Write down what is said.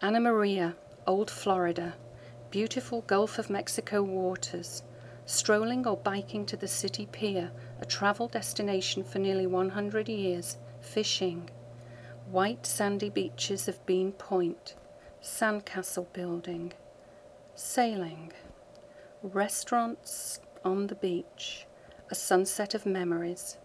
Anna Maria, Old Florida, beautiful Gulf of Mexico waters, strolling or biking to the city pier, a travel destination for nearly 100 years, fishing, white sandy beaches of Bean Point, sandcastle building, sailing, restaurants on the beach, a sunset of memories,